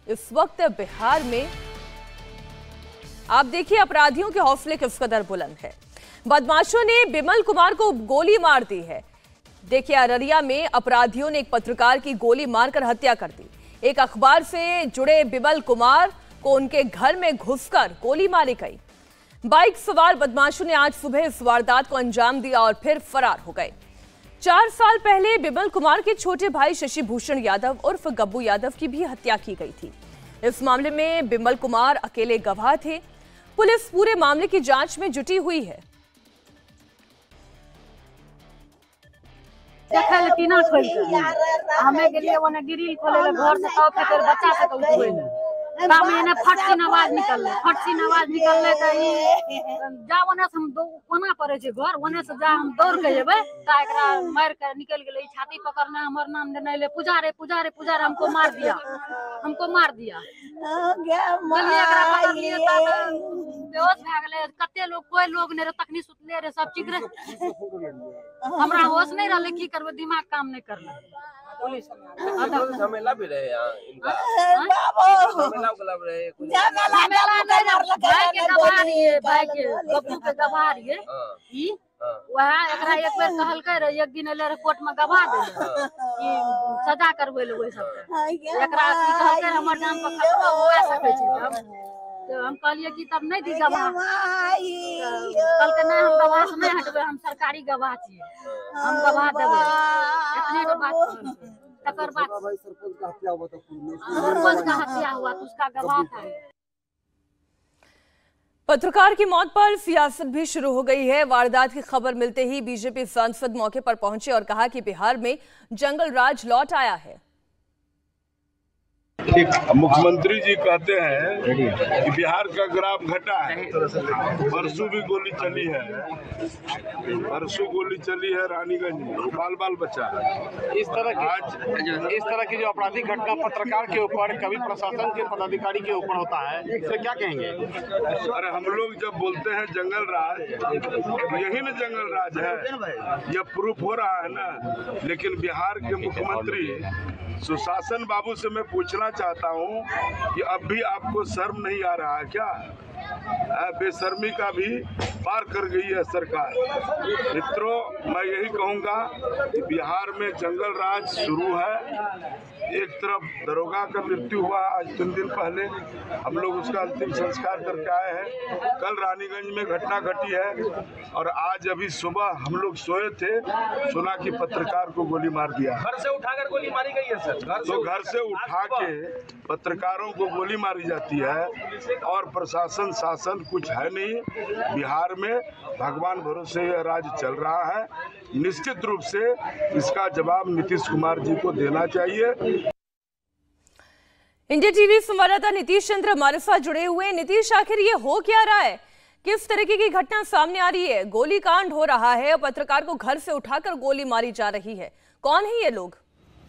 इस वक्त बिहार में आप देखिए अपराधियों के हौसले किस कदर बुलंद है। बदमाशों ने बिमल कुमार को गोली मार दी है। देखिए अररिया में अपराधियों ने एक पत्रकार की गोली मारकर हत्या कर दी। एक अखबार से जुड़े बिमल कुमार को उनके घर में घुसकर गोली मारी गई। बाइक सवार बदमाशों ने आज सुबह इस वारदात को अंजाम दिया और फिर फरार हो गए। 4 साल पहले बिमल कुमार के छोटे भाई शशि भूषण यादव उर्फ गब्बू यादव की भी हत्या की गई थी। इस मामले में बिमल कुमार अकेले गवाह थे। पुलिस पूरे मामले की जांच में जुटी हुई है। हमें गेलिए ओने ग्रिल खोले घर से तब फिर बच्चा से तो उठवे काम एने फटसी आवाज निकलले त ई जा ओने से हम कोना पड़े छे घर ओने से जा हम दौड़ के जेबे त एकरा मार के निकल गेले। छाती पकड़ना हमर नाम देने पुजारे हमको मार दिया चलिए एकरा पकड़ लिए त बेहोश भ गेले। कते लोग कोई लोग ने तखनी सुतले रे सब ठीक रे हमरा होश नहीं रहले की करबे दिमाग काम नहीं करले। पुलिस झमेला भी रहे यहाँ इनका झमेला रहे कुछ भाई के गब्बू के गवाह रहिए ई वह एकरा एक बेर कहलकै रे एक दिन एले रे कोर्ट में गवाह दे कि सजा करबै ले ओइ सब एकरा की कहलकै हमर नाम पर खतरा होए सकै छै। तो हम कहलिए कि तब नहीं दी गवाह कल के नहीं हम गवाह से नहीं हटबे हम सरकारी गवाह छिए हम गवाह देबे इतने के बात तकर बाद सरपंच का हत्या हुआ तो उसका गवाह था। पत्रकार की मौत पर सियासत भी शुरू हो गई है। वारदात की खबर मिलते ही बीजेपी सांसद मौके पर पहुंचे और कहा कि बिहार में जंगल राज लौट आया है। मुख्यमंत्री जी कहते हैं कि बिहार का ग्राफ घटा है। परसों भी गोली चली है, रानीगंज में बाल बचा है। इस तरह की जो आपराधिक घटना पत्रकार के ऊपर कभी प्रशासन के पदाधिकारी के ऊपर होता है, इससे क्या कहेंगे? अरे हम लोग जब बोलते हैं जंगल राज, यही ना जंगल राज है, यह प्रूफ हो रहा है ना। लेकिन बिहार के मुख्यमंत्री सुशासन बाबू से मैं पूछना चाहता हूं कि अब भी आपको शर्म नहीं आ रहा है क्या? बेशर्मी का भी पार कर गई है सरकार। मित्रों, मैं यही कहूंगा कि बिहार में जंगल राज शुरू है। एक तरफ दरोगा का मृत्यु हुआ आज 3 दिन पहले, हम लोग उसका अंतिम संस्कार करके आए हैं। कल रानीगंज में घटना घटी है और आज अभी सुबह हम लोग सोए थे, सुना कि पत्रकार को गोली मार दिया। घर से उठाकर गोली मारी गई है सर। घर से उठा के पत्रकारों को गोली मारी जाती है और प्रशासन शासन कुछ है नहीं। बिहार में भगवान भरोसे यह राज चल रहा है। निश्चित रूप से इसका जवाब नीतीश कुमार जी को देना चाहिए। इंडिया टीवी संवाददाता नीतीश चंद्र हमारे साथ जुड़े हुए। नीतीश, आखिर ये हो क्या रहा है? किस तरीके की घटना सामने आ रही है? गोली कांड हो रहा है और पत्रकार को घर से उठाकर गोली मारी जा रही है। कौन है ये लोग?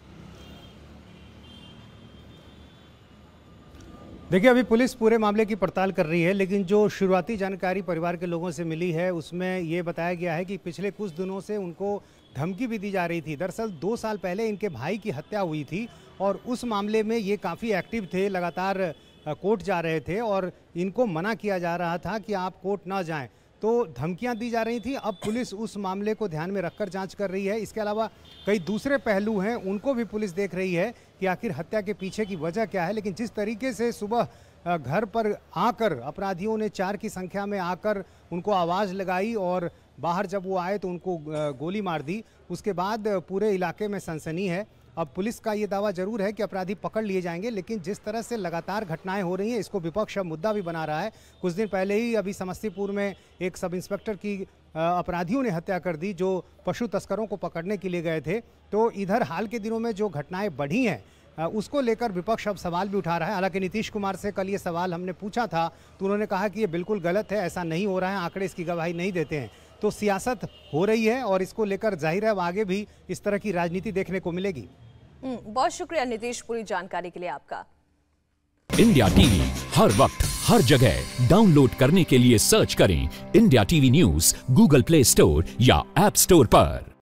देखिए, अभी पुलिस पूरे मामले की पड़ताल कर रही है, लेकिन जो शुरुआती जानकारी परिवार के लोगों से मिली है उसमें ये बताया गया है कि पिछले कुछ दिनों से उनको धमकी भी दी जा रही थी। दरअसल 2 साल पहले इनके भाई की हत्या हुई थी और उस मामले में ये काफ़ी एक्टिव थे, लगातार कोर्ट जा रहे थे और इनको मना किया जा रहा था कि आप कोर्ट ना जाएं, तो धमकियां दी जा रही थी। अब पुलिस उस मामले को ध्यान में रखकर जांच कर रही है। इसके अलावा कई दूसरे पहलू हैं, उनको भी पुलिस देख रही है कि आखिर हत्या के पीछे की वजह क्या है। लेकिन जिस तरीके से सुबह घर पर आकर अपराधियों ने 4 की संख्या में आकर उनको आवाज़ लगाई और बाहर जब वो आए तो उनको गोली मार दी, उसके बाद पूरे इलाके में सनसनी है। अब पुलिस का ये दावा जरूर है कि अपराधी पकड़ लिए जाएंगे, लेकिन जिस तरह से लगातार घटनाएं हो रही हैं इसको विपक्ष अब मुद्दा भी बना रहा है। कुछ दिन पहले ही अभी समस्तीपुर में एक सब इंस्पेक्टर की अपराधियों ने हत्या कर दी जो पशु तस्करों को पकड़ने के लिए गए थे। तो इधर हाल के दिनों में जो घटनाएं बढ़ी हैं उसको लेकर विपक्ष अब सवाल भी उठा रहा है। हालांकि नीतीश कुमार से कल ये सवाल हमने पूछा था तो उन्होंने कहा कि ये बिल्कुल गलत है, ऐसा नहीं हो रहा है, आंकड़े इसकी गवाही नहीं देते हैं। तो सियासत हो रही है और इसको लेकर जाहिर है आगे भी इस तरह की राजनीति देखने को मिलेगी। बहुत शुक्रिया नीतीश, पूरी जानकारी के लिए आपका। इंडिया टीवी हर वक्त हर जगह डाउनलोड करने के लिए सर्च करें India TV news Google Play Store या ऐप स्टोर पर।